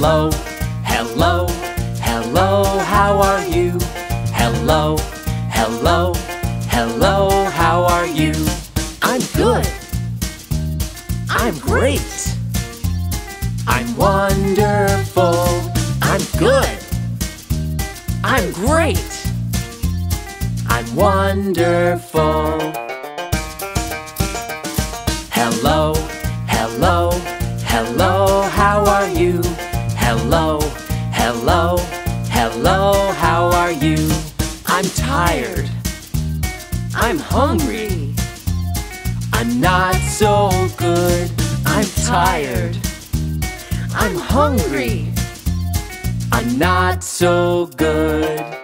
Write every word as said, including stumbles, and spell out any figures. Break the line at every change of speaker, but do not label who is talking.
Hello, hello, hello, how are you? Hello, hello, hello, how are you? I'm good. I'm great. I'm wonderful. I'm good. I'm great. I'm wonderful. Hello, hello, hello, how are you? Hello, hello, hello, how are you? I'm tired. I'm hungry. I'm not so good. I'm tired. I'm hungry. I'm not so good.